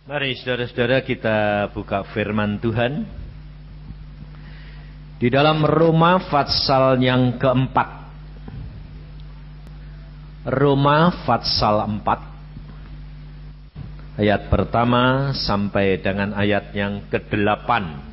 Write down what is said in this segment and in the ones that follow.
Mari saudara-saudara kita buka firman Tuhan di dalam Roma pasal yang keempat. Roma pasal 4 ayat pertama sampai dengan ayat yang ke-8.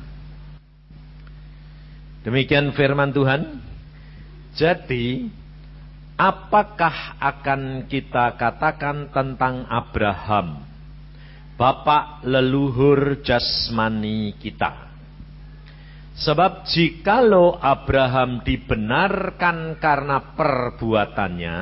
Demikian firman Tuhan. Jadi apakah akan kita katakan tentang Abraham, bapak leluhur jasmani kita? Sebab jikalau Abraham dibenarkan karena perbuatannya,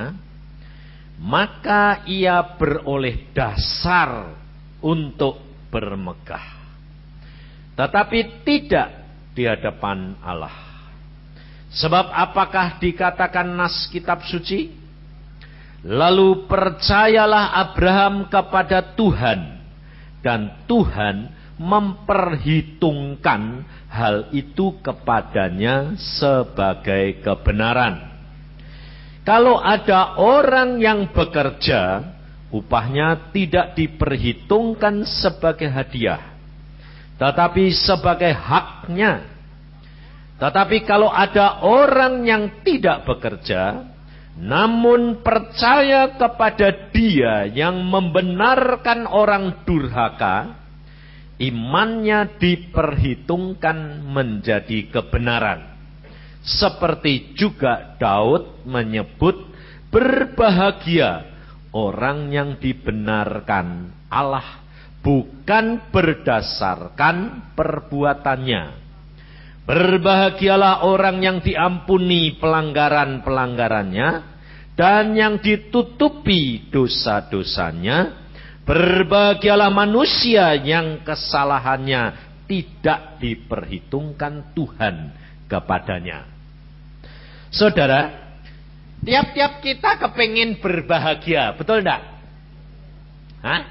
maka ia beroleh dasar untuk bermegah, tetapi tidak di hadapan Allah. Sebab apakah dikatakan nas kitab suci? Lalu percayalah Abraham kepada Tuhan, dan Tuhan memperhitungkan hal itu kepadanya sebagai kebenaran. Kalau ada orang yang bekerja, upahnya tidak diperhitungkan sebagai hadiah, tetapi sebagai haknya. Tetapi kalau ada orang yang tidak bekerja, namun percaya kepada Dia yang membenarkan orang durhaka, imannya diperhitungkan menjadi kebenaran. Seperti juga Daud menyebut, berbahagia orang yang dibenarkan Allah bukan berdasarkan perbuatannya. Berbahagialah orang yang diampuni pelanggaran-pelanggarannya dan yang ditutupi dosa-dosanya. Berbahagialah manusia yang kesalahannya tidak diperhitungkan Tuhan kepadanya. Saudara, tiap-tiap kita kepingin berbahagia, betul enggak? Hah?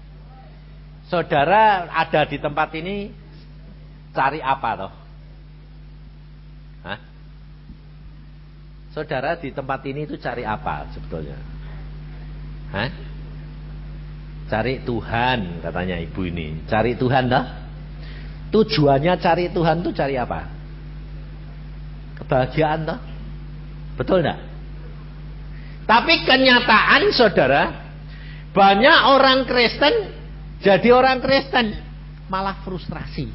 Saudara ada di tempat ini cari apa toh? Hah? Saudara di tempat ini itu cari apa sebetulnya? Hah? Cari Tuhan, katanya ibu ini. Cari Tuhan toh? Tujuannya cari Tuhan itu cari apa? Kebahagiaan toh? Betul enggak? Tapi kenyataan saudara, banyak orang Kristen jadi orang Kristen malah frustrasi.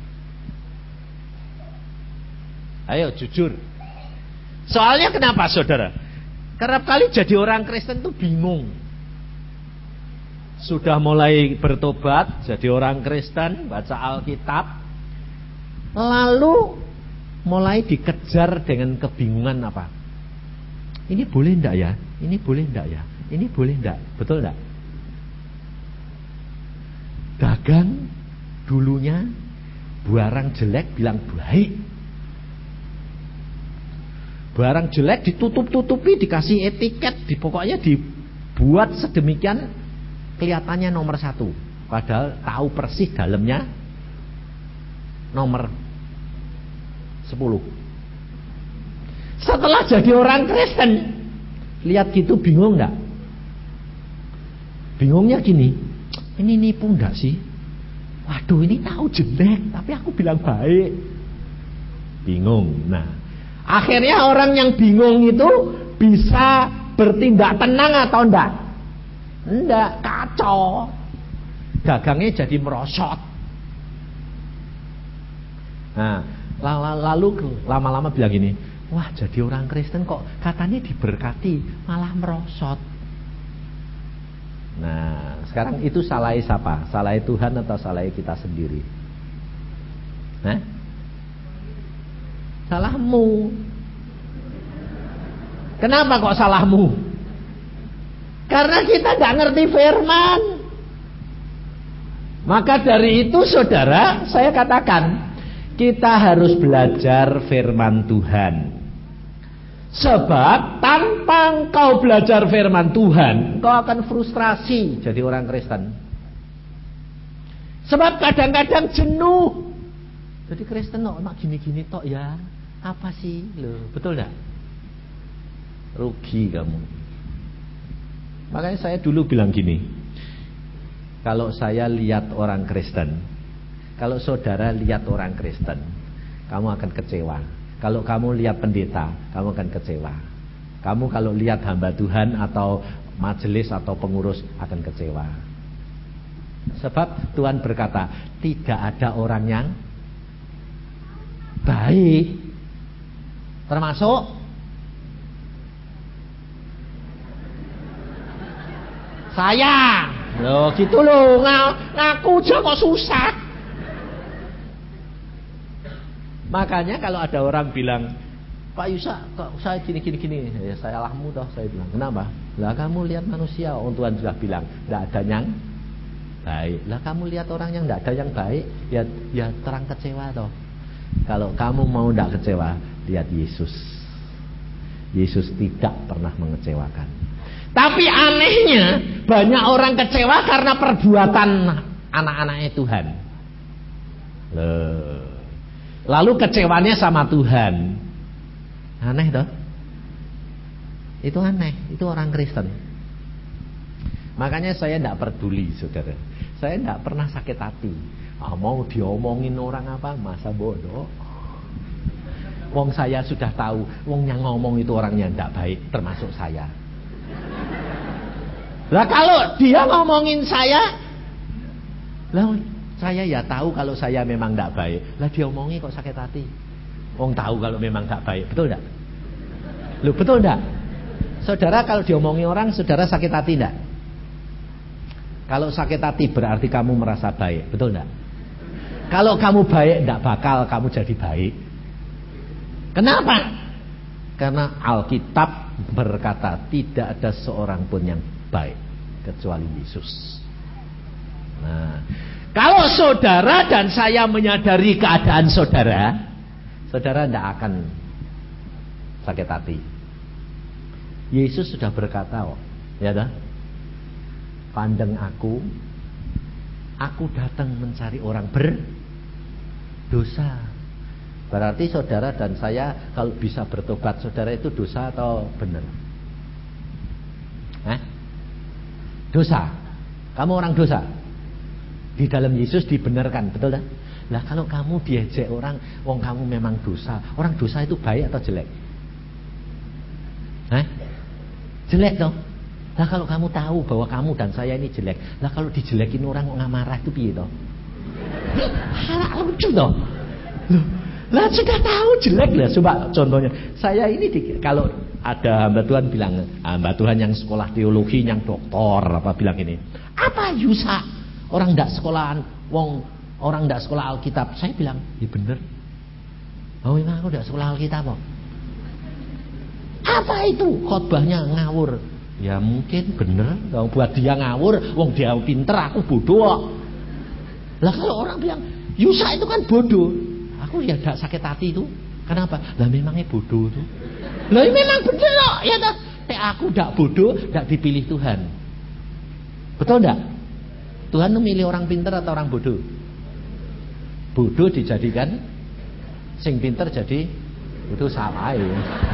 Ayo jujur. Soalnya kenapa saudara? Kerap kali jadi orang Kristen tuh bingung. Sudah mulai bertobat, jadi orang Kristen, baca Alkitab, lalu mulai dikejar dengan kebingungan apa? Ini boleh enggak ya? Ini boleh enggak ya? Ini boleh enggak? Betul enggak? Dagang dulunya barang jelek bilang baik. Barang jelek ditutup-tutupi, dikasih etiket, pokoknya dibuat sedemikian kelihatannya nomor 1. Padahal tahu persis dalamnya nomor 10. Setelah jadi orang Kristen, lihat gitu bingung enggak? Bingungnya gini, ini nipu enggak sih? Waduh, ini tahu jelek tapi aku bilang baik. Bingung. Nah, akhirnya orang yang bingung itu bisa bertindak tenang atau enggak? Enggak, kacau. Dagangnya jadi merosot. Nah, lalu lama-lama bilang gini, wah jadi orang Kristen kok katanya diberkati malah merosot. Nah, sekarang itu salahnya siapa? Salahnya Tuhan atau salahnya kita sendiri? Hah? Salahmu. Kenapa kok salahmu? Karena kita gak ngerti firman. Maka dari itu saudara, saya katakan kita harus belajar firman Tuhan. Sebab tanpa engkau belajar firman Tuhan, engkau akan frustrasi jadi orang Kristen. Sebab kadang-kadang jenuh. Jadi Kristen kok gini-gini tok ya. Apa sih? Loh, betul enggak? Rugi kamu. Makanya saya dulu bilang gini, Kalau saya lihat orang Kristen, kalau saudara lihat orang Kristen, kamu akan kecewa. Kalau kamu lihat pendeta, kamu akan kecewa. Kamu kalau lihat hamba Tuhan atau majelis atau pengurus akan kecewa. Sebab Tuhan berkata, tidak ada orang yang baik. Termasuk saya. Loh gitu loh, ngaku aja kok susah. Makanya kalau ada orang bilang, Pak Yusa, kok saya gini, ya saya salahmu toh, saya bilang. Kenapa? Lah kamu lihat manusia, Tuhan sudah bilang, tidak ada yang baik. Lah kamu lihat orang yang tidak ada yang baik, ya terang kecewa toh. Kalau kamu mau tidak kecewa, lihat Yesus. Yesus tidak pernah mengecewakan. Tapi anehnya banyak orang kecewa karena perbuatan anak-anaknya Tuhan. Lalu kecewanya sama Tuhan. Aneh toh? Itu aneh, itu orang Kristen. Makanya saya tidak peduli, saudara. Saya tidak pernah sakit hati. Mau diomongin orang apa, masa bodoh. Wong saya sudah tahu, wong yang ngomong itu orangnya tidak baik, termasuk saya. Lah kalau dia ngomongin saya, lah saya ya tahu kalau saya memang tidak baik. Lah dia omongi kok sakit hati. Wong tahu kalau memang tidak baik, betul tidak? Loh betul tidak? Saudara kalau diomongi orang, saudara sakit hati tidak? Kalau sakit hati berarti kamu merasa baik, betul tidak? Kalau kamu baik, tidak bakal kamu jadi baik. Kenapa? Karena Alkitab berkata tidak ada seorang pun yang baik kecuali Yesus. Nah, kalau saudara dan saya menyadari keadaan saudara, saudara tidak akan sakit hati. Yesus sudah berkata, ya dah, pandang aku datang mencari orang berdosa. Berarti saudara dan saya kalau bisa bertobat, saudara itu dosa atau benar? Dosa. Kamu orang dosa. Di dalam Yesus dibenarkan, betul tak? Lah kalau kamu diejek orang, wong kamu memang dosa. Orang dosa itu baik atau jelek? Jelek dong. Lah kalau kamu tahu bahwa kamu dan saya ini jelek, lah kalau dijelekin orang kok nggak marah itu piye toh? Lucu toh. Lah sudah tahu jelek lah. Coba contohnya, saya ini kalau ada hamba Tuhan bilang, hamba Tuhan yang sekolah teologi, yang doktor apa bilang ini, apa Yusa orang ndak sekolahan, orang ndak sekolah Alkitab. Saya bilang, ya bener. Oh memang aku ndak sekolah Alkitab kok. Apa itu khotbahnya ngawur? Ya mungkin bener. Buat dia ngawur, wong dia pinter, aku bodoh. Lah kalau orang bilang Yusa itu kan bodoh, aku ya gak sakit hati itu. Kenapa? Lah memangnya bodoh tuh. Lah memang bener loh, ya toh. Aku gak bodoh, gak dipilih Tuhan. Betul enggak? Tuhan tuh milih orang pinter atau orang bodoh? Bodoh dijadikan sing pinter jadi itu salah ya.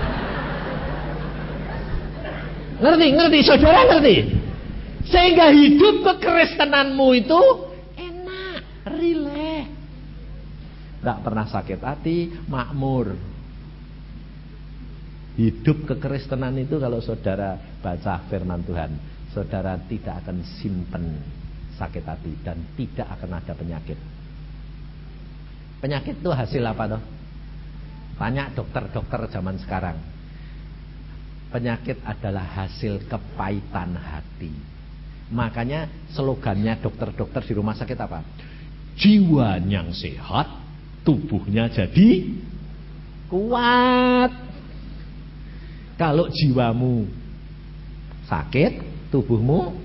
Ngerti, saudara ngerti? Sehingga hidup kekristenanmu itu enak, rileks. Tidak pernah sakit hati, makmur. Hidup kekristenan itu kalau saudara baca firman Tuhan, saudara tidak akan simpen sakit hati dan tidak akan ada penyakit. Penyakit itu hasil apa toh? Tanya dokter-dokter zaman sekarang. Penyakit adalah hasil kepahitan hati. Makanya slogannya dokter-dokter di rumah sakit apa? Jiwa yang sehat, tubuhnya jadi kuat. Kalau jiwamu sakit, tubuhmu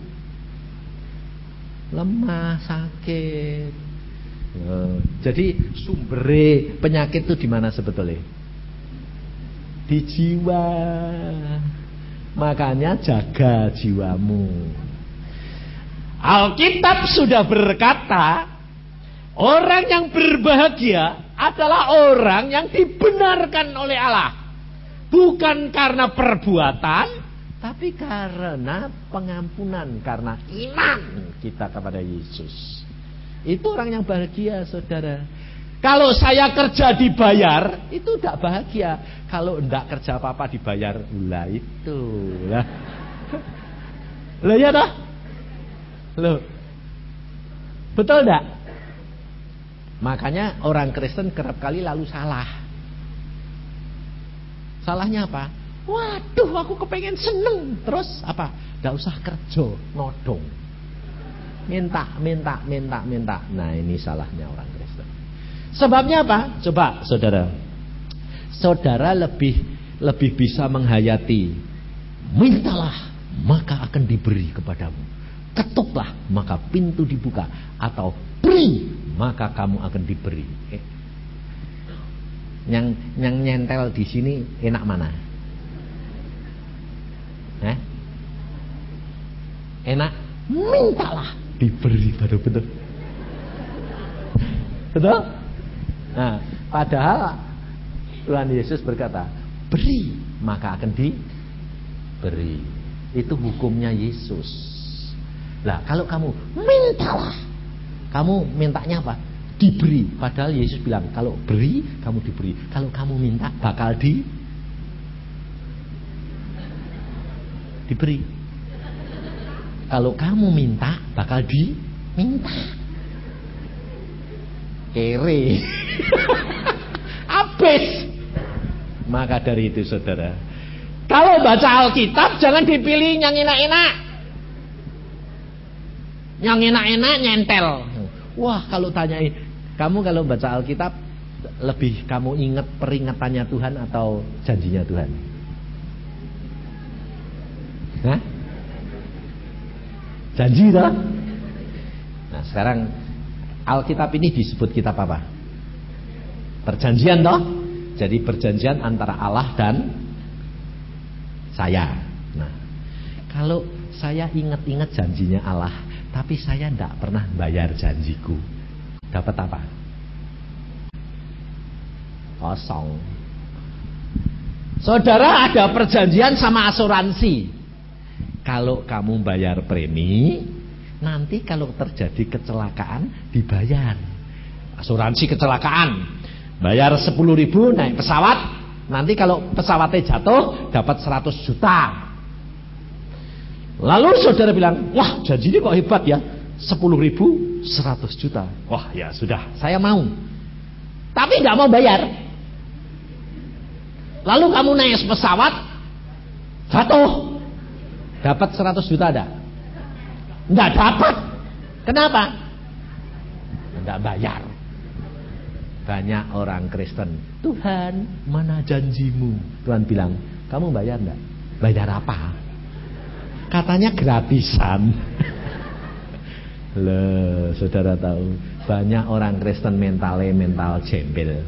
lemah, sakit. Jadi sumber penyakit itu di mana sebetulnya? Di jiwa. Makanya jaga jiwamu. Alkitab sudah berkata, orang yang berbahagia adalah orang yang dibenarkan oleh Allah. Bukan karena perbuatan, tapi karena pengampunan, karena iman kita kepada Yesus. Itu orang yang bahagia, saudara. Kalau saya kerja dibayar, itu tidak bahagia. Kalau tidak kerja apa-apa dibayar, lah itu lah. Loh ya dah? Loh. Betul enggak? Makanya orang Kristen kerap kali lalu salah. Salahnya apa? Waduh, aku kepengen seneng. Terus apa? Tidak usah kerja, nodong. Minta. Nah, ini salahnya orang Kristen. Sebabnya apa? Coba saudara. Saudara lebih bisa menghayati. Mintalah, maka akan diberi kepadamu. Ketuklah, maka pintu dibuka. Atau beri, maka kamu akan diberi. Yang nyentel di sini enak mana? Enak, mintalah, diberi. Betul. Betul? Nah, padahal Tuhan Yesus berkata, beri, maka akan diberi. Itu hukumnya Yesus. Lah, kalau kamu mintalah, kamu mintanya apa? Diberi. Padahal Yesus bilang, kalau beri, kamu diberi. Kalau kamu minta, bakal diberi. Kalau kamu minta, bakal diminta. Kere. Habis. Maka dari itu saudara, kalau baca Alkitab jangan dipilih yang enak-enak. Yang enak-enak nyentel. Wah, kalau tanyain, kamu kalau baca Alkitab lebih kamu ingat peringatannya Tuhan atau janjinya Tuhan? Hah? Janji toh? Nah, sekarang Alkitab ini disebut kitab apa? Perjanjian toh? Jadi perjanjian antara Allah dan saya. Nah, kalau saya ingat-ingat janjinya Allah, tapi saya tidak pernah bayar janjiku, dapat apa? Kosong. Saudara, ada perjanjian sama asuransi. Kalau kamu bayar premi, nanti kalau terjadi kecelakaan dibayar. Asuransi kecelakaan, bayar 10.000 naik pesawat, nanti kalau pesawatnya jatuh dapat 100 juta. Lalu saudara bilang, wah janjinya kok hebat ya, 10.000 100 juta. Wah ya sudah, saya mau. Tapi nggak mau bayar. Lalu kamu naik pesawat, jatuh, dapat 100 juta ada? Nggak dapat. Kenapa? Nggak bayar. Banyak orang Kristen, Tuhan mana janjimu? Tuhan bilang, kamu bayar nggak? Bayar apa? Katanya gratisan. Loh, saudara tahu, banyak orang Kristen mental jembel.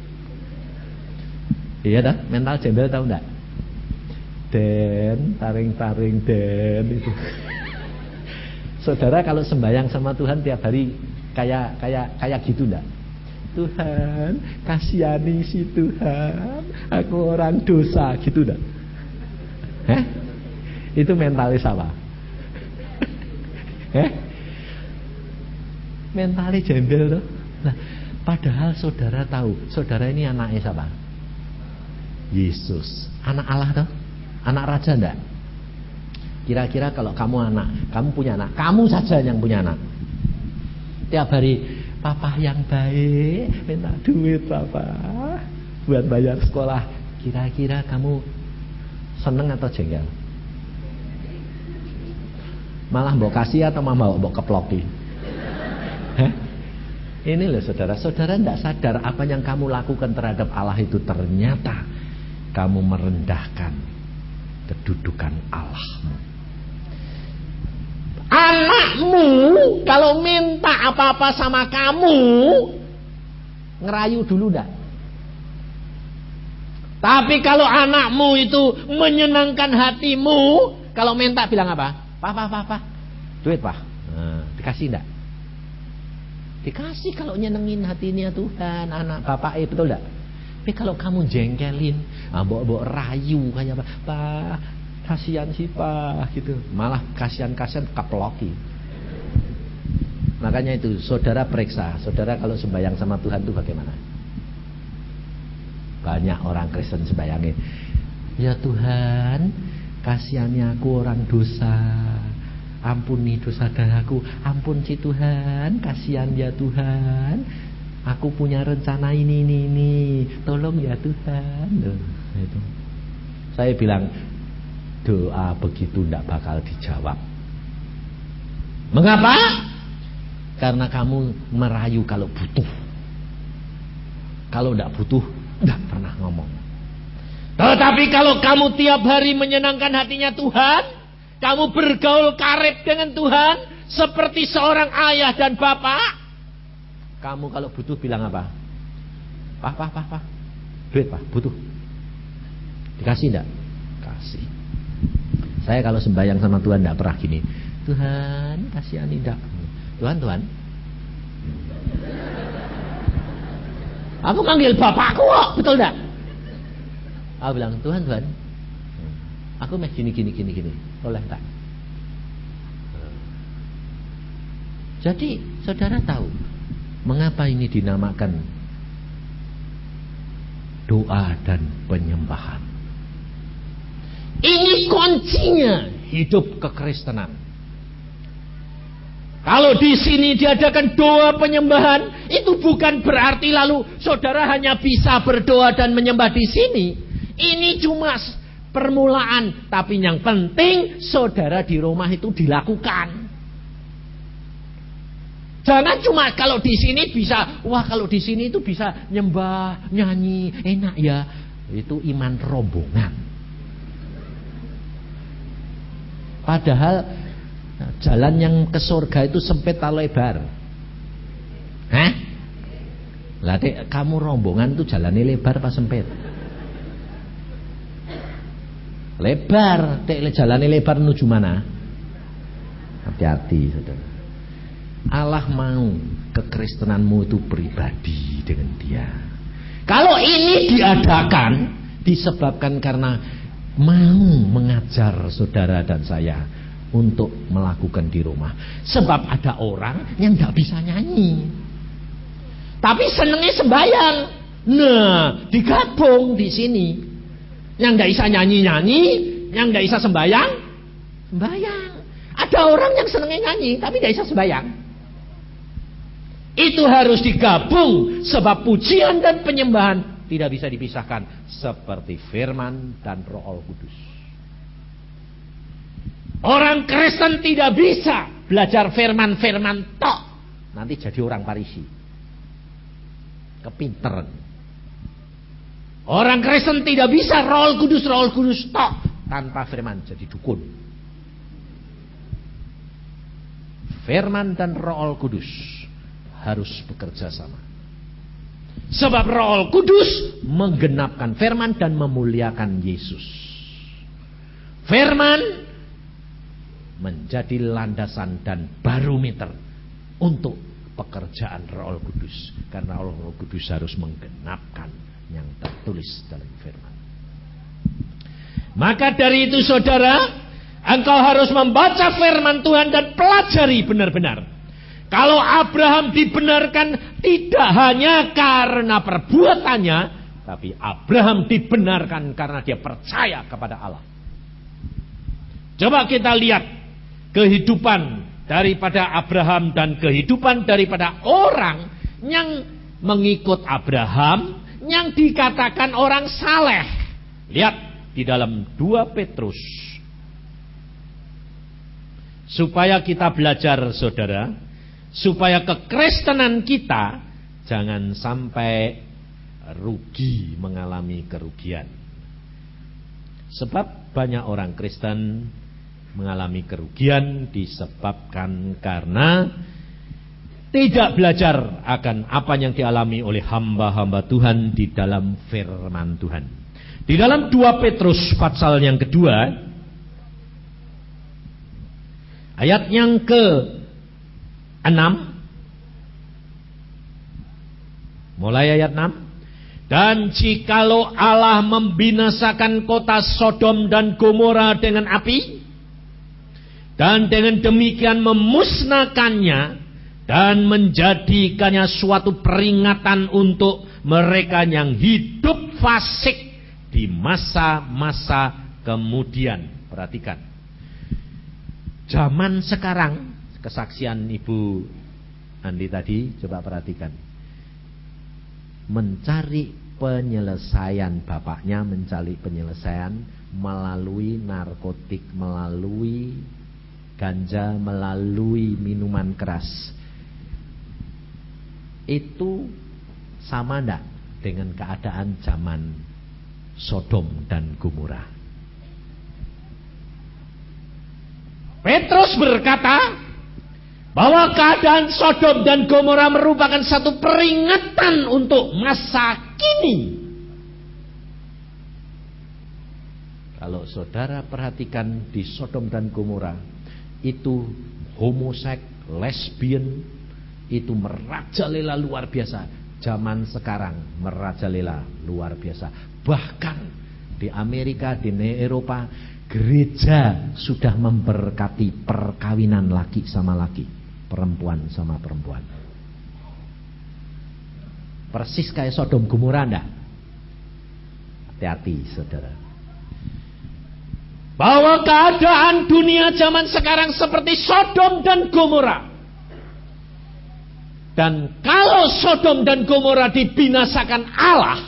Iya dah, mental jembel tahu enggak? Den, taring-taring den itu. Saudara kalau sembahyang sama Tuhan tiap hari kayak gitu enggak? Tuhan, kasihani si Tuhan, aku orang dosa gitu enggak? Itu mentalis apa? Mentalis jembel tuh. Nah, padahal saudara tahu, saudara ini anaknya siapa? Yesus, anak Allah tuh, anak raja enggak? Kira-kira kalau kamu punya anak, kamu saja yang punya anak. Tiap hari, papa yang baik, minta duit papa buat bayar sekolah. Kira-kira kamu seneng atau jengkel? Malah mbok kasih atau mbok keploki? Ini loh saudara, saudara tidak sadar apa yang kamu lakukan terhadap Allah itu ternyata kamu merendahkan kedudukan Allahmu. Anakmu kalau minta apa-apa sama kamu, ngerayu dulu enggak? Tapi kalau anakmu itu menyenangkan hatimu, kalau minta bilang apa? Pak, duit pak, dikasih enggak? Dikasih kalau nyenengin hatinya Tuhan, anak bapak betul enggak? Tapi kalau kamu jengkelin, mbok rayu kayak apa? Pak, kasihan sih Pak gitu. Malah kasihan kaploki. Makanya itu saudara periksa, saudara kalau sembahyang sama Tuhan itu bagaimana? Banyak orang Kristen sembayangin, ya Tuhan, kasihani aku orang dosa, ampuni dosa daraku. Ampun sih Tuhan, kasihan ya Tuhan, aku punya rencana ini, tolong ya Tuhan. Itu. Saya bilang, doa begitu tidak bakal dijawab. Mengapa? Karena kamu merayu kalau butuh. Kalau tidak butuh, tidak pernah ngomong. Tetapi kalau kamu tiap hari menyenangkan hatinya Tuhan, kamu bergaul karib dengan Tuhan seperti seorang ayah dan bapak, kamu kalau butuh bilang apa? Pak, duit Pak, butuh. Dikasih enggak? Kasih. Saya kalau sembahyang sama Tuhan enggak pernah gini, Tuhan kasihani enggak? Tuhan. Aku manggil bapakku kok, betul enggak? Aku bilang, Tuhan, aku mah gini, boleh tak? Jadi saudara tahu mengapa ini dinamakan doa dan penyembahan. Ini kuncinya hidup kekristenan. Kalau di sini diadakan doa penyembahan, itu bukan berarti lalu saudara hanya bisa berdoa dan menyembah di sini. Ini cuma permulaan, tapi yang penting saudara di rumah itu dilakukan. Jangan cuma kalau di sini bisa, wah kalau di sini itu bisa nyembah, nyanyi, enak ya. Itu iman rombongan. Padahal jalan yang ke surga itu sempit atau lebar? Hah? Lah dek, kamu rombongan itu jalannya lebar apa sempit? Lebar. Dek, jalannya lebar menuju mana? Hati-hati saudara. Allah mau kekristenanmu itu pribadi dengan dia. Kalau ini diadakan disebabkan karena mau mengajar saudara dan saya untuk melakukan di rumah. Sebab ada orang yang tidak bisa nyanyi, tapi senengnya sembahyang. Nah, digabung di sini. Yang tidak bisa nyanyi, yang tidak bisa sembahyang. Ada orang yang senengnya nyanyi, tapi tidak bisa sembahyang. Itu harus digabung, sebab pujian dan penyembahan tidak bisa dipisahkan, seperti firman dan Roh Kudus. Orang Kristen tidak bisa belajar firman tok, nanti jadi orang Farisi, kepinteran. Orang Kristen tidak bisa Roh Kudus tok, tanpa firman jadi dukun. Firman dan Roh Kudus harus bekerja sama. Sebab Roh Kudus menggenapkan firman dan memuliakan Yesus. Firman menjadi landasan dan barometer untuk pekerjaan Roh Kudus, karena Roh Kudus harus menggenapkan yang tertulis dalam firman. Maka dari itu saudara, engkau harus membaca firman Tuhan dan pelajari benar-benar. Kalau Abraham dibenarkan tidak hanya karena perbuatannya, tapi Abraham dibenarkan karena dia percaya kepada Allah. Coba kita lihat kehidupan daripada Abraham dan kehidupan daripada orang yang mengikut Abraham, yang dikatakan orang saleh. Lihat di dalam 2 Petrus. Supaya kita belajar saudara, supaya kekristenan kita jangan sampai rugi, mengalami kerugian. Sebab banyak orang Kristen mengalami kerugian disebabkan karena tidak belajar akan apa yang dialami oleh hamba-hamba Tuhan di dalam firman Tuhan. Di dalam 2 Petrus pasal yang kedua, ayat yang ke-6, mulai ayat 6. Dan jikalau Allah membinasakan kota Sodom dan Gomora dengan api, dan dengan demikian memusnahkannya dan menjadikannya suatu peringatan untuk mereka yang hidup fasik di masa-masa kemudian. Perhatikan, zaman sekarang, kesaksian Ibu Andi tadi, coba perhatikan, mencari penyelesaian, bapaknya mencari penyelesaian melalui narkotik, melalui ganja, melalui minuman keras. Itu sama enggak dengan keadaan zaman Sodom dan Gomora? Petrus berkata bahwa keadaan Sodom dan Gomora merupakan satu peringatan untuk masa kini. Kalau saudara perhatikan di Sodom dan Gomora, itu homoseks, lesbian, itu merajalela luar biasa. Zaman sekarang merajalela luar biasa. Bahkan di Amerika, di Eropa, gereja sudah memberkati perkawinan laki sama laki, perempuan sama perempuan. Persis kayak Sodom Gomora enggak? Hati-hati saudara. Bahwa keadaan dunia zaman sekarang seperti Sodom dan Gomora. Dan kalau Sodom dan Gomora dibinasakan Allah,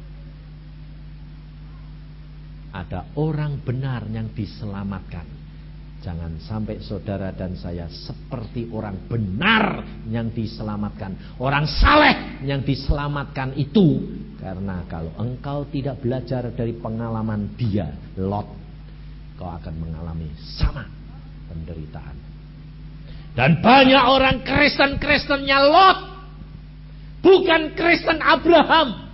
ada orang benar yang diselamatkan. Jangan sampai saudara dan saya seperti orang benar yang diselamatkan, orang saleh yang diselamatkan itu. Karena kalau engkau tidak belajar dari pengalaman dia, Lot, kau akan mengalami sama penderitaan. Dan banyak orang Kristen-Kristennya Lot, bukan Kristen Abraham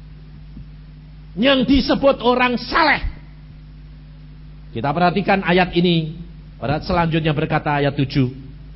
yang disebut orang saleh. Kita perhatikan ayat ini. Pada selanjutnya berkata ayat 7.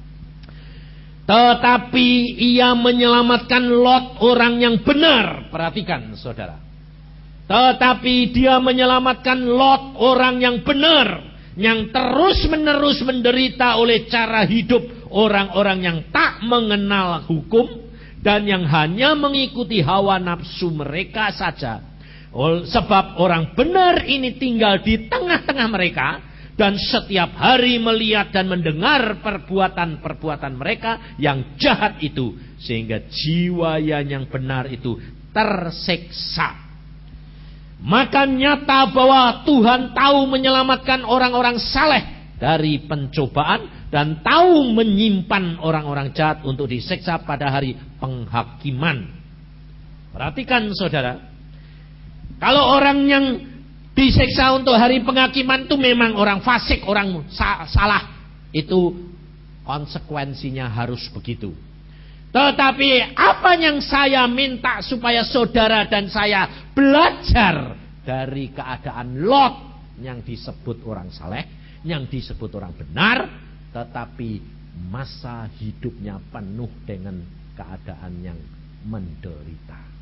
Tetapi ia menyelamatkan Lot, orang yang benar. Perhatikan saudara. Tetapi dia menyelamatkan Lot, orang yang benar, yang terus-menerus menderita oleh cara hidup orang-orang yang tak mengenal hukum dan yang hanya mengikuti hawa nafsu mereka saja. Sebab orang benar ini tinggal di tengah-tengah mereka dan setiap hari melihat dan mendengar perbuatan-perbuatan mereka yang jahat itu, sehingga jiwa yang benar itu tersiksa. Maka nyata bahwa Tuhan tahu menyelamatkan orang-orang saleh dari pencobaan dan tahu menyimpan orang-orang jahat untuk disiksa pada hari penghakiman. Perhatikan saudara, kalau orang yang disiksa untuk hari penghakiman itu memang orang fasik, orang salah, itu konsekuensinya harus begitu. Tetapi apa yang saya minta supaya saudara dan saya belajar dari keadaan Lot yang disebut orang saleh, yang disebut orang benar, tetapi masa hidupnya penuh dengan keadaan yang menderita.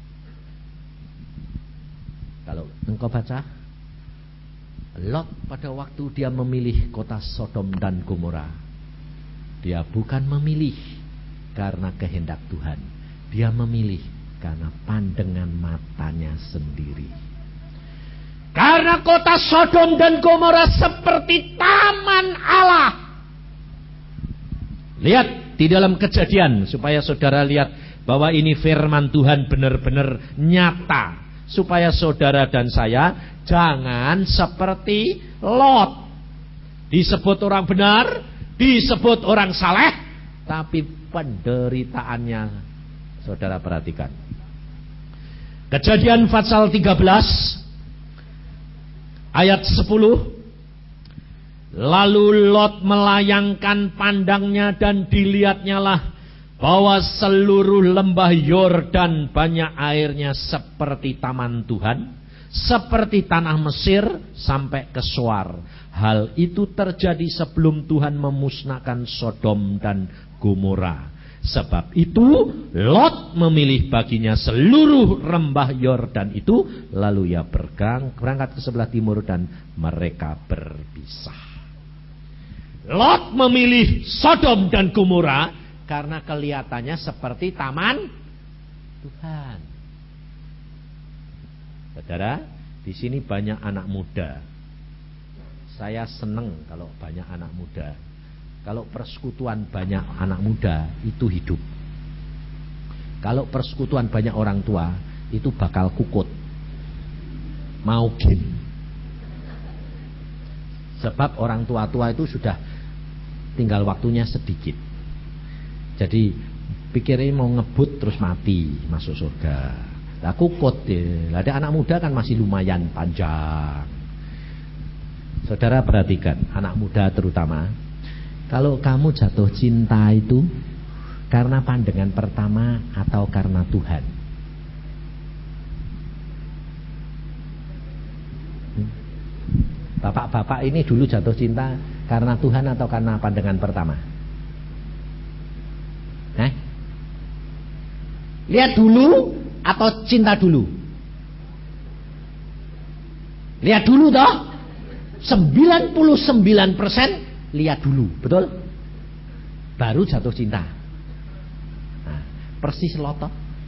Kalau engkau baca, Lot pada waktu dia memilih kota Sodom dan Gomora, dia bukan memilih karena kehendak Tuhan. Dia memilih karena pandangan matanya sendiri. Karena kota Sodom dan Gomora seperti taman Allah. Lihat di dalam Kejadian, supaya saudara lihat bahwa ini firman Tuhan benar-benar nyata. Supaya saudara dan saya jangan seperti Lot, disebut orang benar, disebut orang saleh, tapi penderitaannya saudara perhatikan. Kejadian pasal 13 ayat 10. Lalu Lot melayangkan pandangnya dan dilihatnya lah bahwa seluruh lembah Yordan banyak airnya seperti taman Tuhan, seperti tanah Mesir sampai ke Soar. Hal itu terjadi sebelum Tuhan memusnahkan Sodom dan Gomora. Sebab itu Lot memilih baginya seluruh rembah Yordan itu, lalu ia berangkat ke sebelah timur dan mereka berpisah. Lot memilih Sodom dan Gomora karena kelihatannya seperti taman Tuhan. Saudara, di sini banyak anak muda. Saya senang kalau banyak anak muda. Kalau persekutuan banyak anak muda, itu hidup. Kalau persekutuan banyak orang tua, itu bakal kukut. Mau gin. Sebab orang tua-tua itu sudah tinggal waktunya sedikit. Jadi pikirnya mau ngebut terus mati, masuk surga. Lah kukut ya. Lah ada anak muda kan masih lumayan panjang. Saudara perhatikan, anak muda terutama, kalau kamu jatuh cinta itu karena pandangan pertama atau karena Tuhan? Bapak-bapak ini dulu jatuh cinta karena Tuhan atau karena pandangan pertama? Lihat dulu atau cinta dulu? Lihat dulu toh. 99% lihat dulu, betul? Baru jatuh cinta. Nah, persis Lot.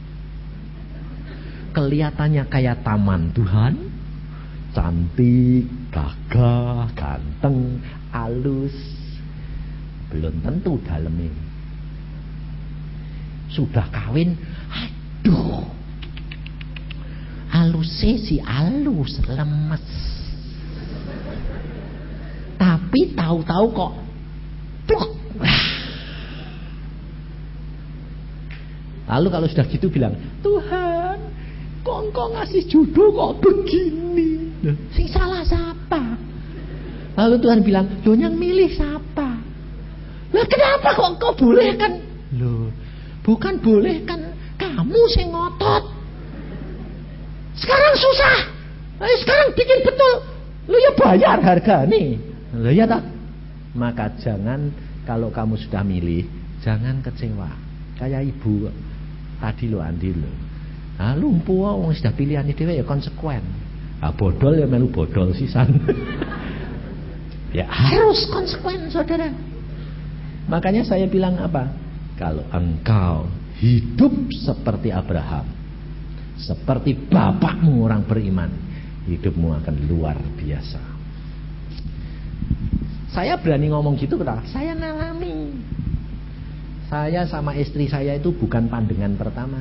Kelihatannya kayak taman Tuhan, cantik, gagah, ganteng, halus. Belum tentu dalamnya. Sudah kawin, aduh, halusnya si halus, lemes. Tapi tahu-tahu kok pluk. Lalu kalau sudah gitu bilang, Tuhan, kok engkau ngasih jodoh kok begini? Loh, sing salah siapa? Lalu Tuhan bilang, loh yang milih siapa? Lah kenapa kok engkau boleh kan? Loh, bukan boleh kan, kamu sing ngotot. Sekarang susah. Sekarang bikin betul. Lu ya bayar harga nih. Loh ya tak? Maka jangan, kalau kamu sudah milih, jangan kecewa. Kayak ibu tadi lo, Andi lo. Nah, lumpuh wong sudah pilihan dhewe ya konsekuen. Ah bodol ya melu bodol sisan. Ya harus konsekuen, saudara. Makanya saya bilang apa? Kalau engkau hidup seperti Abraham, seperti bapakmu orang beriman, hidupmu akan luar biasa. Saya berani ngomong gitu karena saya ngalami. Saya sama istri saya itu bukan pandangan pertama.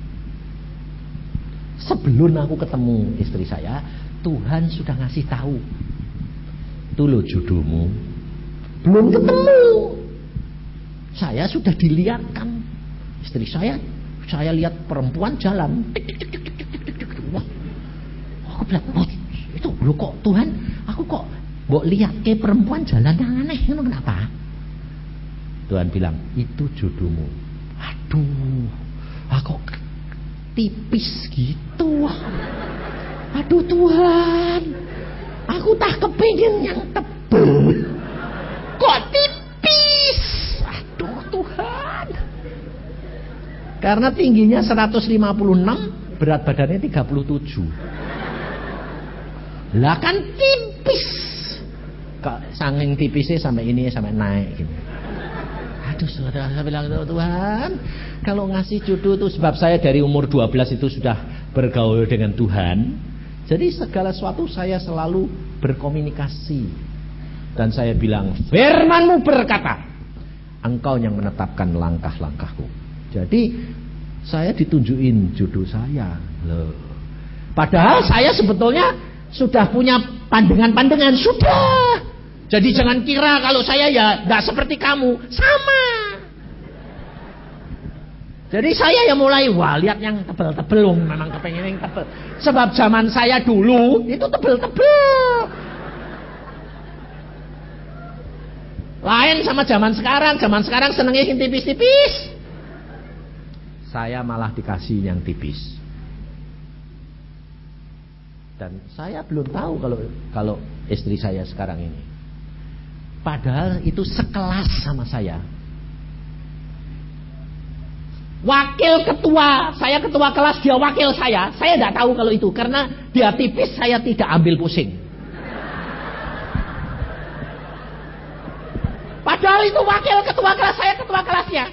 Sebelum aku ketemu istri saya, Tuhan sudah ngasih tahu. Itu loh jodohmu. Belum ketemu. Saya sudah dilihatkan. Istri saya lihat perempuan jalan. Wah, aku bilang, oh, itu loh kok Tuhan, aku kok mbok lihat ke perempuan jalan yang aneh, kenapa? Tuhan bilang, itu jodohmu. Aduh, aku tipis gitu. Aduh Tuhan, aku tak kepingin yang tebel. Kok tipis? Aduh Tuhan. Karena tingginya 156, berat badannya 37. Lah kan tipis. Saking tipisnya sampai ini sampai naik gitu. Aduh saudara, saya bilang Tuhan, kalau ngasih jodoh itu, sebab saya dari umur 12 itu sudah bergaul dengan Tuhan. Jadi segala sesuatu saya selalu berkomunikasi. Dan saya bilang, firman-Mu berkata, Engkau yang menetapkan langkah-langkahku. Jadi saya ditunjukin jodoh saya. Loh. Padahal saya sebetulnya sudah punya pandangan-pandangan, sudah. Jadi jangan kira kalau saya ya gak seperti kamu, sama. Jadi saya ya mulai, wah lihat yang tebel-tebel, memang kepengen yang tebel. Sebab zaman saya dulu itu tebel-tebel. Lain sama zaman sekarang senengnya yang tipis-tipis. Saya malah dikasih yang tipis. Dan saya belum tahu kalau istri saya sekarang ini. Padahal itu sekelas sama saya. Wakil ketua, saya ketua kelas, dia wakil saya tidak tahu kalau itu. Karena dia tipis, saya tidak ambil pusing. Padahal itu wakil ketua kelas, saya ketua kelasnya.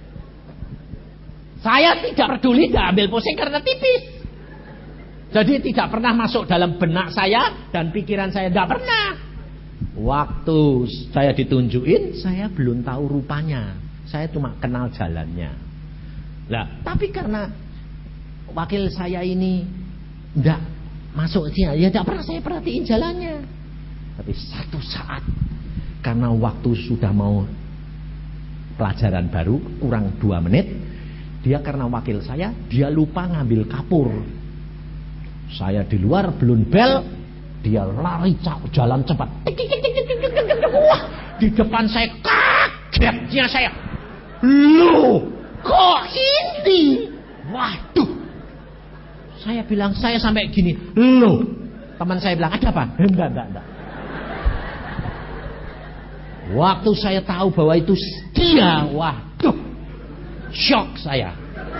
Saya tidak peduli, tidak ambil pusing karena tipis. Jadi tidak pernah masuk dalam benak saya dan pikiran saya, tidak pernah. Waktu saya ditunjukin, saya belum tahu rupanya. Saya cuma kenal jalannya. Lah, tapi karena wakil saya ini enggak masuk dia, ya enggak pernah saya perhatiin jalannya. Tapi satu saat, karena waktu sudah mau pelajaran baru, kurang 2 menit, dia karena wakil saya, dia lupa ngambil kapur. Saya di luar, belum bel, dia lari jalan cepat. Wah, di depan saya kagetnya saya. Loh, kok ini? Waduh. Saya bilang, saya sampai gini. Loh. Teman saya bilang, ada apa? Enggak. Waktu saya tahu bahwa itu dia, waduh. Shock saya.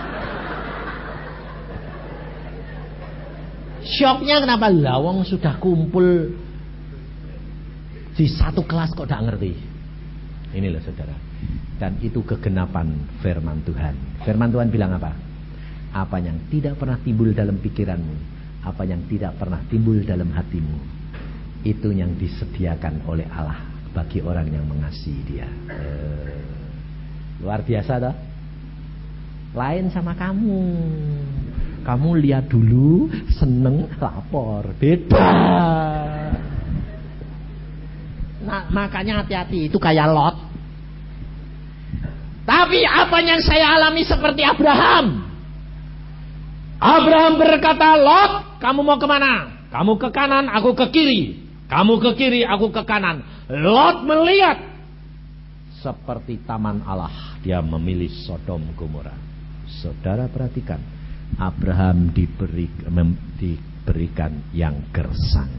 Shocknya kenapa? Lawang sudah kumpul di satu kelas kok tidak ngerti. Ini loh saudara. Dan itu kegenapan firman Tuhan. Firman Tuhan bilang apa? Apa yang tidak pernah timbul dalam pikiranmu, apa yang tidak pernah timbul dalam hatimu, itu yang disediakan oleh Allah bagi orang yang mengasihi dia. Luar biasa toh? Lain sama kamu. Kamu lihat dulu, seneng, lapor. Beda. Nah, makanya hati-hati, itu kayak Lot. Tapi apa yang saya alami seperti Abraham. Abraham berkata, Lot, kamu mau kemana? Kamu ke kanan, aku ke kiri. Kamu ke kiri, aku ke kanan. Lot melihat seperti taman Allah. Dia memilih Sodom Gomora. Saudara perhatikan, Abraham diberikan yang gersang,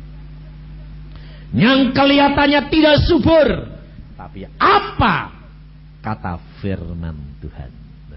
yang kelihatannya tidak subur. Tapi apa kata firman Tuhan?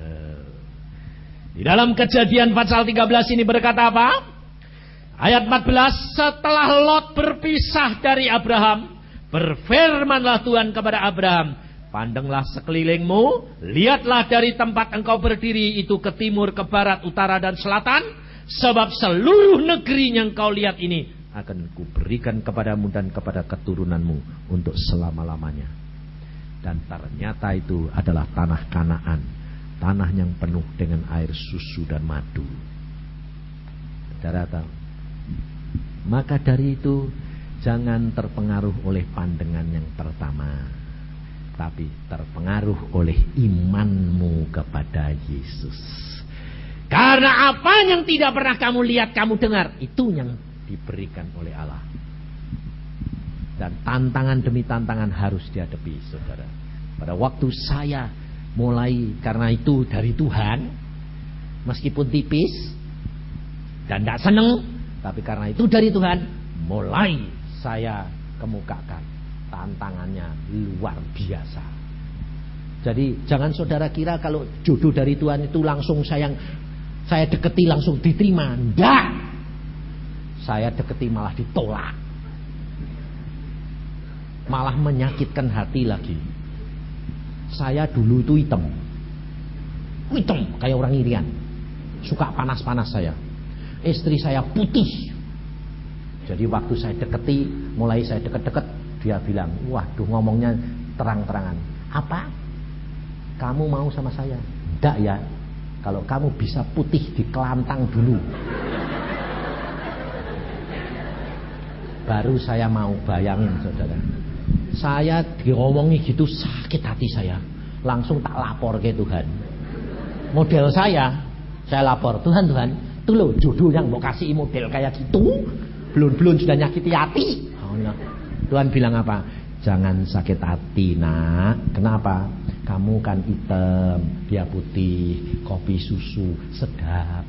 Di dalam Kejadian pasal 13 ini berkata apa? Ayat 14, setelah Lot berpisah dari Abraham, berfirmanlah Tuhan kepada Abraham, pandanglah sekelilingmu, lihatlah dari tempat engkau berdiri itu ke timur, ke barat, utara dan selatan, sebab seluruh negeri yang kau lihat ini akan kuberikan kepadamu dan kepada keturunanmu untuk selama-lamanya. Dan ternyata itu adalah tanah Kanaan, tanah yang penuh dengan air susu dan madu. Saudara tahu? Maka dari itu jangan terpengaruh oleh pandangan yang pertama, tapi terpengaruh oleh imanmu kepada Yesus. Karena apa yang tidak pernah kamu lihat, kamu dengar, itu yang diberikan oleh Allah. Dan tantangan demi tantangan harus dihadapi, saudara. Pada waktu saya mulai, karena itu dari Tuhan, meskipun tipis dan tidak senang, tapi karena itu dari Tuhan, mulai saya kemukakan tantangannya luar biasa. Jadi jangan saudara kira kalau jodoh dari Tuhan itu langsung saya deketi langsung diterima. Tidak. Saya deketi malah ditolak, malah menyakitkan hati lagi. Saya dulu itu hitam kayak orang Irian, suka panas-panas saya. Istri saya putih. Jadi waktu saya deketi, mulai saya deket-deket, dia bilang, waduh, ngomongnya terang-terangan. Apa? Kamu mau sama saya? Enggak ya. Kalau kamu bisa putih di kelantang dulu, baru saya mau. Bayangin saudara, saya diomongi gitu sakit hati saya. Langsung tak lapor ke Tuhan. Model saya lapor, Tuhan, tuh loh jodoh yang mau kasih model kayak gitu, belum sudah nyakiti hati. Oh, nah. Tuhan bilang apa? Jangan sakit hati, nak. Kenapa? Kamu kan hitam, dia putih, kopi susu sedap.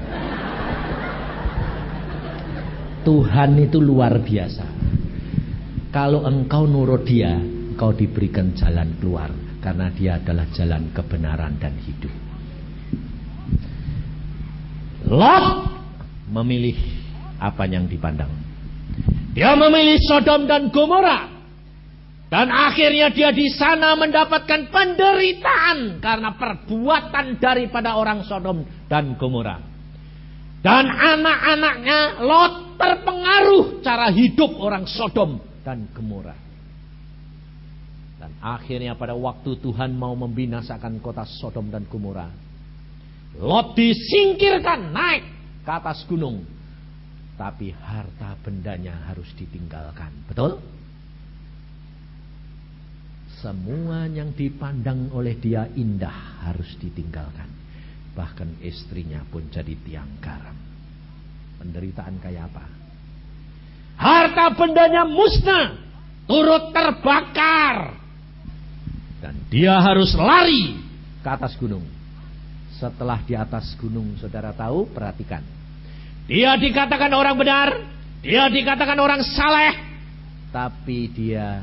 Tuhan itu luar biasa. Kalau engkau nurut dia, engkau diberikan jalan keluar, karena dia adalah jalan kebenaran dan hidup. Lot memilih apa yang dipandang. Dia memilih Sodom dan Gomora. Dan akhirnya dia di sana mendapatkan penderitaan karena perbuatan daripada orang Sodom dan Gomora. Dan anak-anaknya Lot terpengaruh cara hidup orang Sodom dan Gomora. Dan akhirnya pada waktu Tuhan mau membinasakan kota Sodom dan Gomora, Lot disingkirkan naik ke atas gunung. Tapi harta bendanya harus ditinggalkan. Betul? Semua yang dipandang oleh dia indah harus ditinggalkan. Bahkan istrinya pun jadi tiang garam. Penderitaan kayak apa? Harta bendanya musnah, turut terbakar. Dan dia harus lari ke atas gunung. Setelah di atas gunung, saudara tahu, perhatikan. Dia dikatakan orang benar, dia dikatakan orang saleh, tapi dia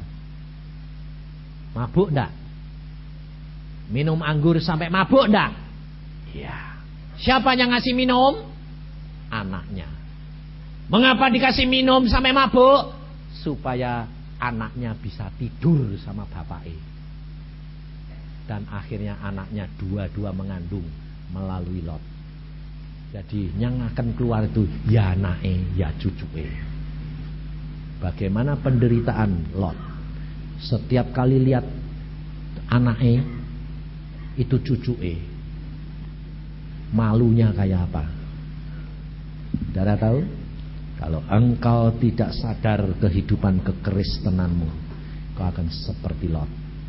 mabuk enggak? Minum anggur sampai mabuk enggak? Iya. Siapa yang ngasih minum? Anaknya. Mengapa dikasih minum sampai mabuk? Supaya anaknya bisa tidur sama bapaknya. Dan akhirnya anaknya dua-dua mengandung melalui Lot. Jadi yang akan keluar itu ya anake, ya cucuke. Bagaimana penderitaan Lot? Setiap kali lihat anake itu cucuke, malunya kayak apa? Saudara tahu? Kalau engkau tidak sadar kehidupan kekristenanmu, kau akan seperti Lot.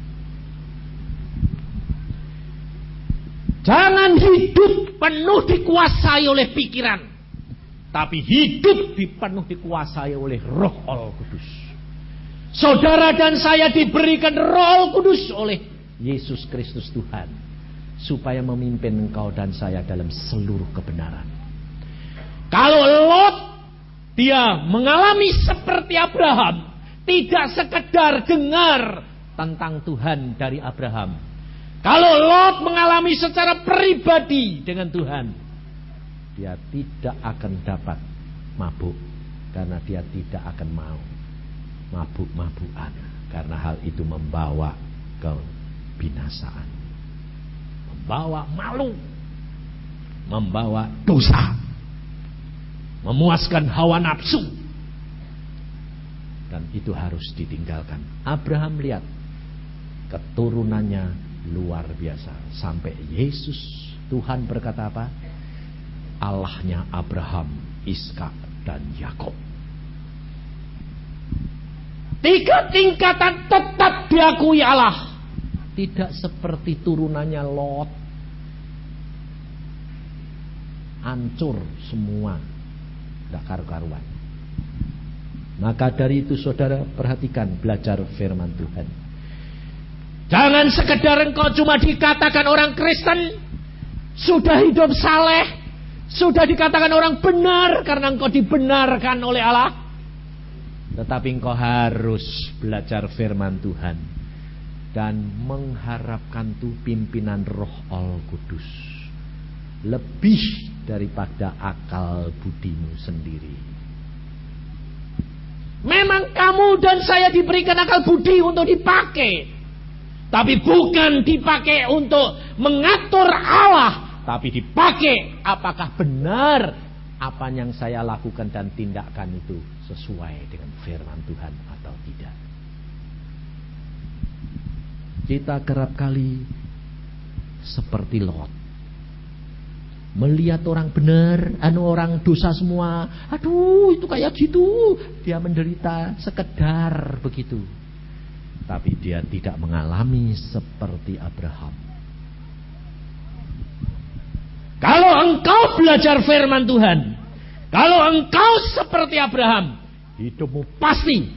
Jangan hidup penuh dikuasai oleh pikiran, tapi hidup penuh dikuasai oleh Roh Allah Kudus. Saudara dan saya diberikan Roh Allah Kudus oleh Yesus Kristus Tuhan, supaya memimpin engkau dan saya dalam seluruh kebenaran. Kalau Lot, dia mengalami seperti Abraham, tidak sekedar dengar tentang Tuhan dari Abraham. Kalau Lot mengalami secara pribadi dengan Tuhan, dia tidak akan dapat mabuk, karena dia tidak akan mau mabuk-mabukan, karena hal itu membawa kebinasaan, membawa malu, membawa dosa, memuaskan hawa nafsu, dan itu harus ditinggalkan. Abraham lihat keturunannya luar biasa, sampai Yesus Tuhan berkata apa? Allahnya Abraham, Ishak dan Yakub. 3 tingkatan tetap diakui Allah. Tidak seperti turunannya Lot, hancur semua, tidak karu-karuan. Maka dari itu saudara perhatikan, belajar firman Tuhan. Jangan sekedar engkau cuma dikatakan orang Kristen, sudah hidup saleh, sudah dikatakan orang benar karena engkau dibenarkan oleh Allah. Tetapi engkau harus belajar firman Tuhan dan mengharapkan tuh pimpinan Roh Allah Kudus lebih daripada akal budimu sendiri. Memang kamu dan saya diberikan akal budi untuk dipakai, tapi bukan dipakai untuk mengatur Allah, tapi dipakai apakah benar apa yang saya lakukan dan tindakan itu sesuai dengan firman Tuhan atau tidak. Kita kerap kali seperti Lot, melihat orang benar, orang dosa semua, aduh itu kayak gitu, dia menderita sekedar begitu. Tapi dia tidak mengalami seperti Abraham. Kalau engkau belajar firman Tuhan, kalau engkau seperti Abraham, hidupmu pasti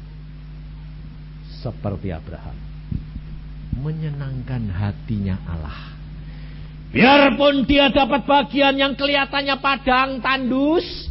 seperti Abraham, menyenangkan hatinya Allah. Biarpun dia dapat bagian yang kelihatannya padang tandus,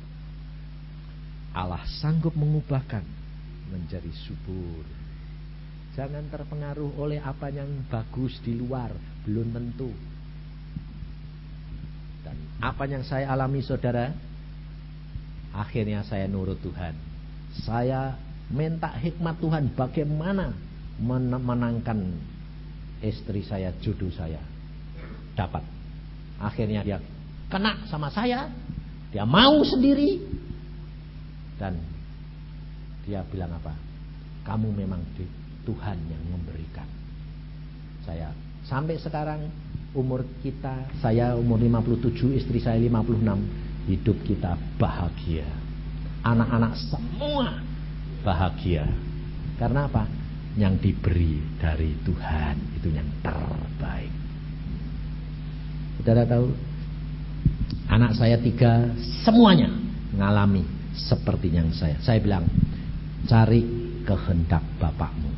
Allah sanggup mengubahkan menjadi subur. Jangan terpengaruh oleh apa yang bagus di luar, belum tentu. Dan Apa yang saya alami saudara? Akhirnya saya nurut Tuhan. Saya minta hikmat Tuhan bagaimana menangkan istri saya, jodoh saya. Dapat. Akhirnya dia kena sama saya. Dia mau sendiri. Dan dia bilang apa? Kamu memang Tuhan yang memberikan. Saya sampai sekarang saya umur 57, istri saya 56. Hidup kita bahagia. Anak-anak semua bahagia. Karena apa? Yang diberi dari Tuhan itu yang terbaik. Saudara tahu, anak saya 3 semuanya ngalami seperti yang saya bilang, cari kehendak Bapakmu.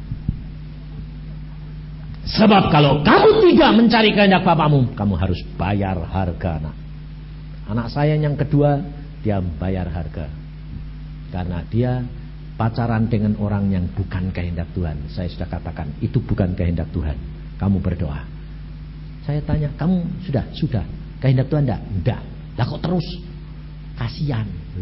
Sebab kalau kamu tidak mencari kehendak Bapakmu, kamu harus bayar harga. Anak saya yang kedua, dia bayar harga. Karena dia pacaran dengan orang yang bukan kehendak Tuhan. Saya sudah katakan, itu bukan kehendak Tuhan. Kamu berdoa. Saya tanya, kamu sudah kehendak Tuhan enggak? Enggak. Lah kok terus? Kasihan.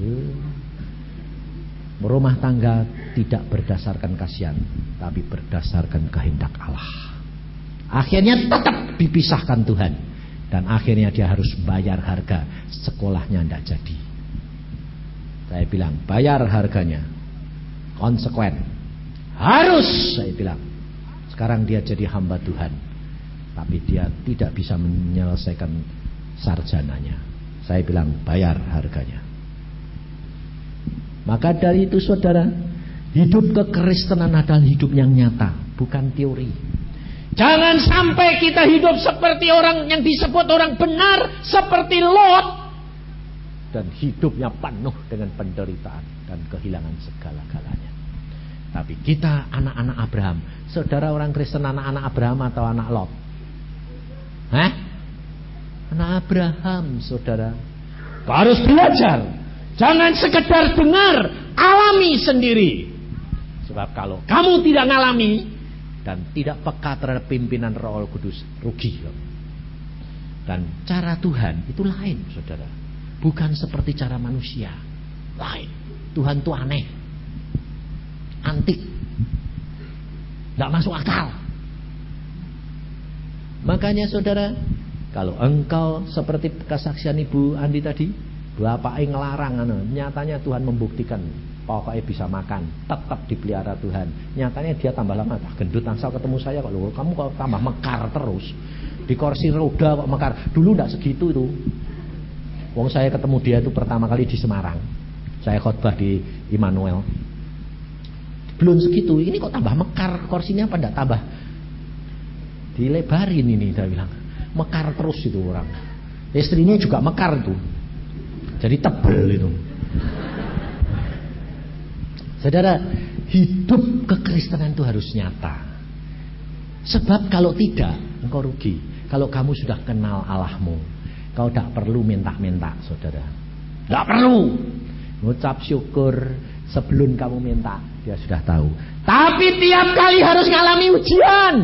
Rumah tangga tidak berdasarkan kasihan, tapi berdasarkan kehendak Allah. Akhirnya tetap dipisahkan Tuhan. Dan akhirnya dia harus bayar harga. Sekolahnya tidak jadi. Saya bilang, bayar harganya. Konsekuen. Harus, saya bilang. Sekarang dia jadi hamba Tuhan. Tapi dia tidak bisa menyelesaikan sarjananya. Saya bilang, bayar harganya. Maka dari itu saudara, hidup kekristenan adalah hidup yang nyata, bukan teori. Jangan sampai kita hidup seperti orang yang disebut orang benar, seperti Lot, dan hidupnya penuh dengan penderitaan dan kehilangan segala-galanya. Tapi kita anak-anak Abraham. Saudara orang Kristen anak-anak Abraham atau anak Lot? Anak Abraham, saudara. Harus belajar. Jangan sekedar dengar, alami sendiri. Sebab kalau kamu tidak ngalami dan tidak peka terhadap pimpinan Roh Kudus, rugi. Dan cara Tuhan itu lain, saudara. Bukan seperti cara manusia. Lain. Tuhan itu aneh, antik, tidak masuk akal. Makanya saudara, kalau engkau seperti kesaksian Ibu Andi tadi, bapaknya ngelarang, nyatanya Tuhan membuktikan pokoknya bisa makan, tetap dipelihara Tuhan. Nyatanya dia tambah lama, gendut asal ketemu saya kok, loh, kamu kok tambah mekar terus, di kursi roda kok mekar. Dulu enggak segitu itu. Wong saya ketemu dia itu pertama kali di Semarang, saya khotbah di Immanuel, belum segitu. Ini kok tambah mekar, kursinya apa enggak tambah dilebarin ini, saya bilang. Mekar terus itu orang. Istrinya juga mekar tuh. Jadi tebel itu. Saudara, hidup kekristenan itu harus nyata. Sebab kalau tidak, engkau rugi. Kalau kamu sudah kenal Allahmu, kau tidak perlu minta-minta, saudara. Tidak perlu ngucap syukur sebelum kamu minta, dia sudah tahu. Tapi tiap kali harus ngalami ujian.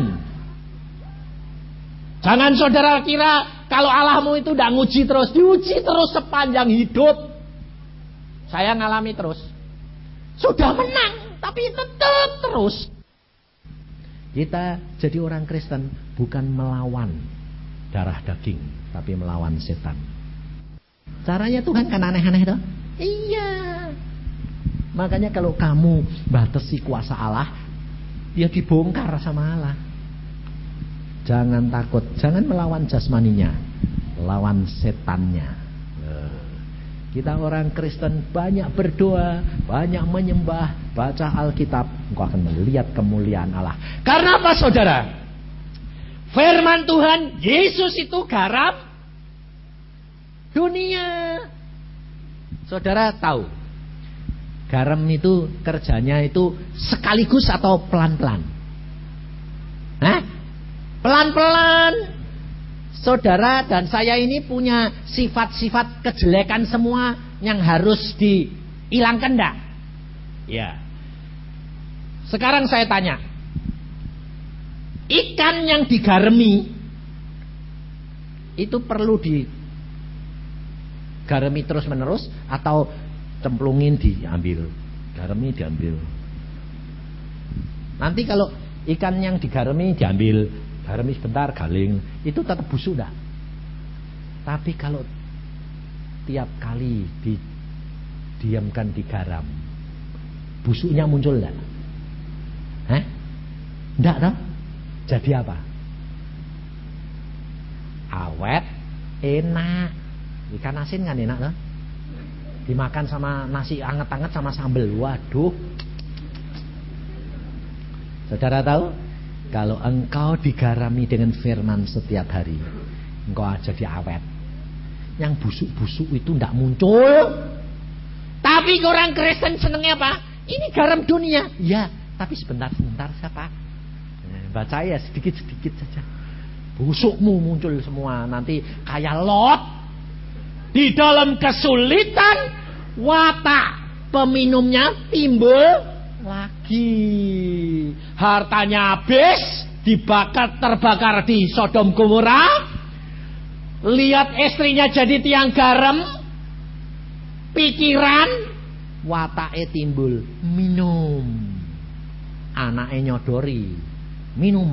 Jangan saudara kira kalau Allahmu itu tidak nguji terus. Diuji terus sepanjang hidup. Saya ngalami terus. Sudah menang, tapi tetap terus. Kita jadi orang Kristen bukan melawan darah daging, tapi melawan setan. Caranya Tuhan kan aneh-aneh toh? Iya. Makanya kalau kamu batasi kuasa Allah, dia dibongkar sama Allah. Jangan takut, jangan melawan jasmaninya, lawan setannya. Kita orang Kristen banyak berdoa, banyak menyembah, baca Alkitab, engkau akan melihat kemuliaan Allah. Karena apa saudara? Firman Tuhan, Yesus itu garam dunia. Saudara tahu, garam itu kerjanya itu sekaligus atau pelan-pelan? Pelan-pelan. Saudara dan saya ini punya sifat-sifat kejelekan semua yang harus dihilangkan enggak? Ya. Sekarang saya tanya, ikan yang digaremi itu perlu Garami terus menerus atau cemplungin diambil, garami diambil. Nanti kalau ikan yang digarami diambil, garami sebentar, galing, itu tetap busuk dah. Tapi kalau tiap kali didiamkan di garam, busuknya muncul enggak? Enggak toh? Jadi apa? Awet, enak. Ikan asin kan enak toh? Dimakan sama nasi anget-anget sama sambal. Waduh. Saudara tahu? Kalau engkau digarami dengan firman setiap hari, engkau jadi awet. Yang busuk-busuk itu tidak muncul. Tapi orang Kristen senengnya apa? Ini garam dunia. Ya, tapi sebentar-sebentar siapa? Baca ya sedikit-sedikit saja. Busukmu muncul semua. Nanti kayak Lot. Di dalam kesulitan, watak peminumnya timbul lagi. Hartanya habis, terbakar di Sodom Gomora. Lihat istrinya jadi tiang garam, pikiran, watake timbul minum. Anake nyodori, minum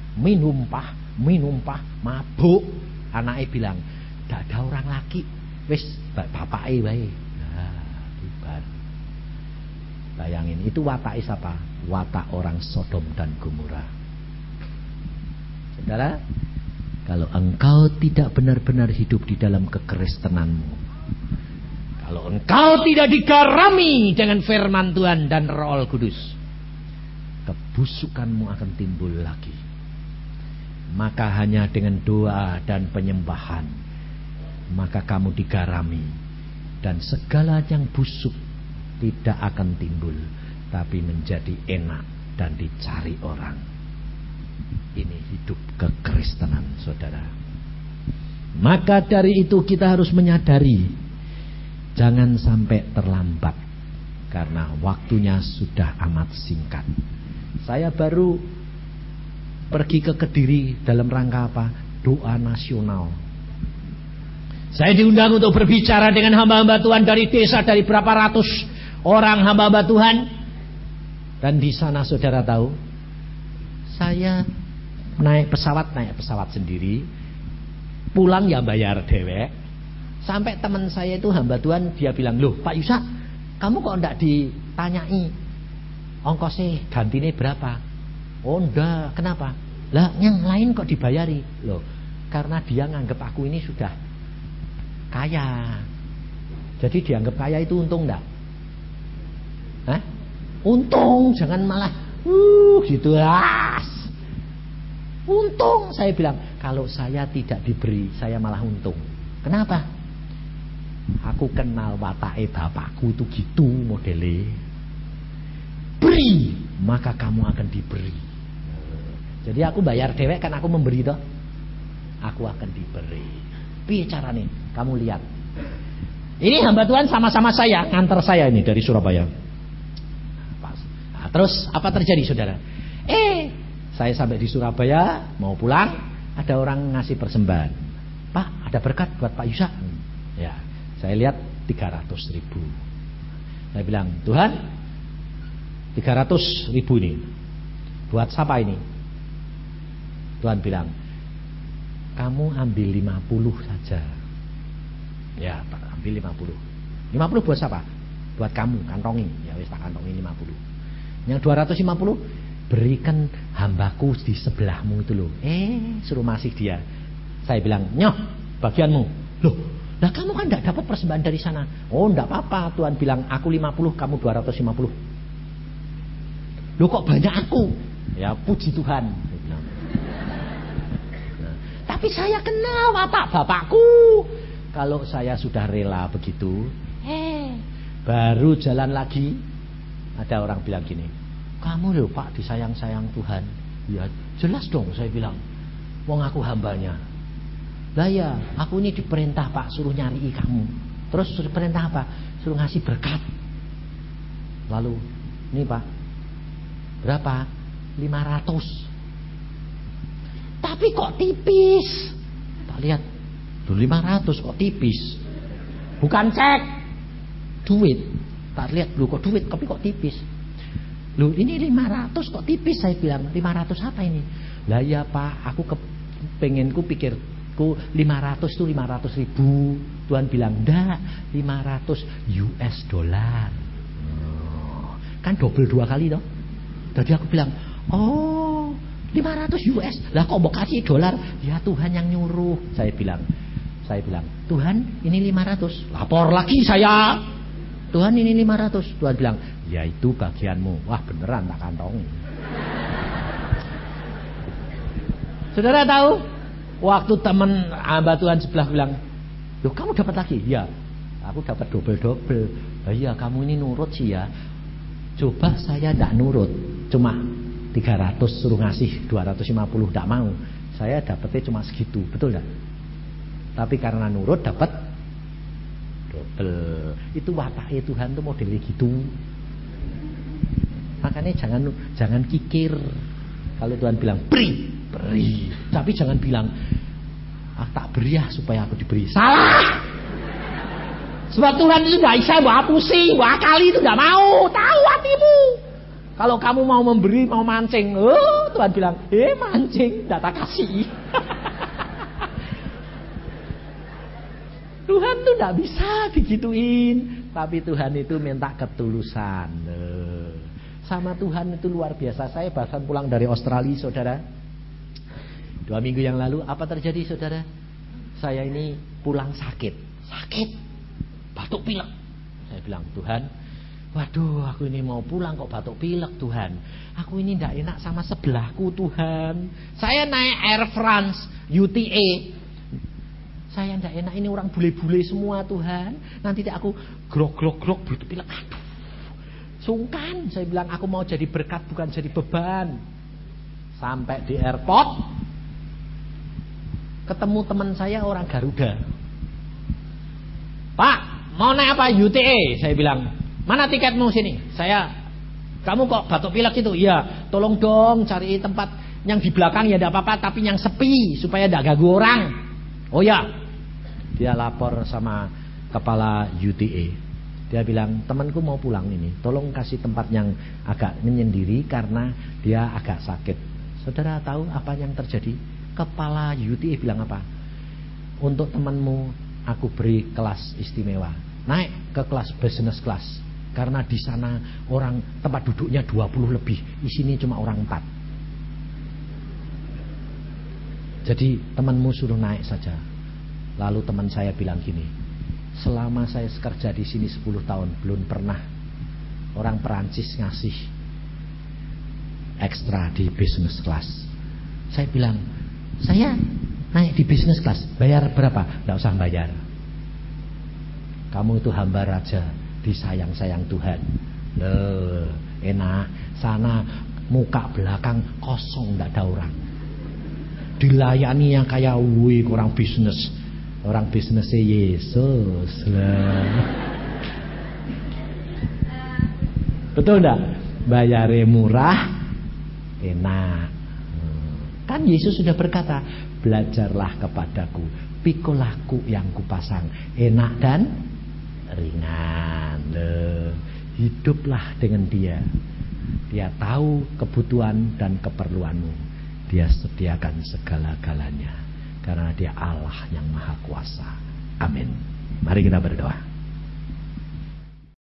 pah, mabuk. Anake bilang, "Ndak ada orang laki, wis bapake wae." Nah, bubar. Bayangin, itu watake siapa? Watak orang Sodom dan Gomora. Saudara, kalau engkau tidak benar-benar hidup di dalam kekristenanmu, kalau engkau tidak digarami dengan firman Tuhan dan Roh Kudus, kebusukanmu akan timbul lagi. Maka hanya dengan doa dan penyembahan, maka kamu digarami, dan segala yang busuk tidak akan timbul, tapi menjadi enak dan dicari orang. Ini hidup kekristenan, saudara. Maka dari itu kita harus menyadari, jangan sampai terlambat, karena waktunya sudah amat singkat. Saya baru pergi ke Kediri dalam rangka apa? Doa nasional. Saya diundang untuk berbicara dengan hamba-hamba Tuhan dari desa, dari berapa ratus orang hamba-hamba Tuhan. Dan di sana saudara tahu, saya naik pesawat sendiri, pulang ya bayar dewek. Sampai teman saya itu hamba Tuhan, dia bilang, "Loh Pak Yusak, kamu kok enggak ditanyai ongkosnya gantinya berapa?" "Oh enggak, kenapa?" "Lah yang lain kok dibayari?" "Loh, karena dia nganggep aku ini sudah kaya." Jadi dianggap kaya itu untung enggak? Untung, jangan malah gitu untung. Saya bilang, kalau saya tidak diberi, saya malah untung. Kenapa? Aku kenal watake bapakku itu gitu modele. Beri, maka kamu akan diberi. Jadi aku bayar dewek kan aku memberi toh. Aku akan diberi. Piye carane? Kamu lihat. Ini hamba Tuhan sama-sama saya, ngantar saya ini dari Surabaya. Nah, terus apa terjadi saudara? Saya sampai di Surabaya, mau pulang, ada orang ngasih persembahan. "Pak, ada berkat buat Pak Yusak." Ya, saya lihat 300.000. Saya bilang, "Tuhan, 300.000 ini buat siapa ini?" Tuhan bilang, "Kamu ambil 50 saja." Ya, Pak, ambil 50. 50 buat siapa? Buat kamu, kantongi. Ya wis tak kantongi 50. Yang 250 berikan hambaku di sebelahmu itu loh. Suruh masih dia. Saya bilang, "Nyoh, bagianmu." "Loh, lah kamu kan enggak dapat persembahan dari sana." "Oh, enggak apa-apa." Tuhan bilang, "Aku 50, kamu 250." "Loh kok banyak aku?" "Ya, puji Tuhan." Nah, tapi saya kenal watak bapakku. Kalau saya sudah rela begitu, baru jalan lagi, ada orang bilang gini, "Kamu loh Pak disayang-sayang Tuhan." "Ya jelas dong," saya bilang, "wong aku hambanya." "Lah ya, aku ini diperintah Pak suruh nyari kamu." "Terus suruh perintah apa?" "Suruh ngasih berkat." "Lalu, ini Pak, berapa?" 500. "Tapi kok tipis." Tak lihat, 500 kok tipis. bukan cek, duit. Tak lihat lu kok duit, tapi kok tipis. Lu ini 500 kok tipis, saya bilang. 500 apa ini? Lah ya Pak, aku pikirku 500 tuh 500 ribu. Tuhan bilang enggak, 500 US dollar. Kan double 2 kali toh. Jadi aku bilang, oh 500 US. Lah kok mau kasih dolar? Ya Tuhan yang nyuruh. Saya bilang, Tuhan ini 500. Lapor lagi saya. Tuhan ini 500. Tuhan bilang, ya itu bagianmu. Wah beneran tak kantongi. Saudara tahu, waktu teman hamba Tuhan sebelah bilang, loh kamu dapat lagi? Ya, aku dapat double-double. Ya kamu ini nurut sih ya. Coba saya tidak nurut, cuma 300 suruh ngasih 250 tidak mau. Saya dapatnya cuma segitu, betul tidak? Tapi karena nurut dapat double. Itu wataknya Tuhan tuh modelnya gitu. Makanya jangan kikir. Kalau Tuhan bilang beri. Tapi jangan bilang tak beri ya supaya aku diberi. Salah. Sebab Tuhan itu tidak bisa bawa pusing, bawa kali itu tidak mau. Tahu hatimu. Kalau kamu mau memberi, mau mancing, Tuhan bilang, mancing, tidak tak kasih. Tuhan tuh tidak bisa digituin. Tapi Tuhan itu minta ketulusan. Sama Tuhan itu luar biasa. Saya bahkan pulang dari Australia, saudara. 2 minggu yang lalu, apa terjadi, saudara? Saya ini pulang sakit, batuk pilek. Saya bilang, Tuhan, waduh, aku ini mau pulang kok batuk pilek, Tuhan. Aku ini tidak enak sama sebelahku, Tuhan. Saya naik Air France UTA. Saya tidak enak, ini orang bule-bule semua, Tuhan. Nanti aku grok batuk pilek. Aduh, sungkan. Saya bilang, aku mau jadi berkat bukan jadi beban. Sampai di airport, ketemu teman saya orang Garuda. Pak, mau naik apa? UTA. Saya bilang, mana tiketmu sini? Kamu kok batuk pilek itu? Iya, tolong dong cari tempat yang di belakang ya tidak apa-apa, tapi yang sepi supaya tidak ganggu orang. Oh ya, dia lapor sama kepala UTA. Dia bilang, temanku mau pulang ini, tolong kasih tempat yang agak menyendiri karena dia agak sakit. Saudara tahu apa yang terjadi? Kepala UTA bilang apa? Untuk temanmu aku beri kelas istimewa. Naik ke kelas business class. Karena di sana orang tempat duduknya 20 lebih. Di sini cuma orang 4. Jadi temanmu suruh naik saja. Lalu teman saya bilang gini, selama saya kerja di sini 10 tahun belum pernah orang Perancis ngasih ekstra di business class. Saya bilang, saya naik di business class, bayar berapa? Tidak usah bayar. Kamu itu hamba raja, disayang-sayang Tuhan. Loh, enak. Sana muka belakang kosong, tidak ada orang. Dilayani yang kayak orang bisnis. Orang bisnisnya Yesus. Betul tidak? Bayarnya murah, enak. Kan Yesus sudah berkata, belajarlah kepadaku, pikulahku yang kupasang, enak dan ringan. Hiduplah dengan dia. Dia tahu kebutuhan dan keperluanmu. Dia sediakan segala-galanya. Karena dia Allah yang maha kuasa. Amin. Mari kita berdoa.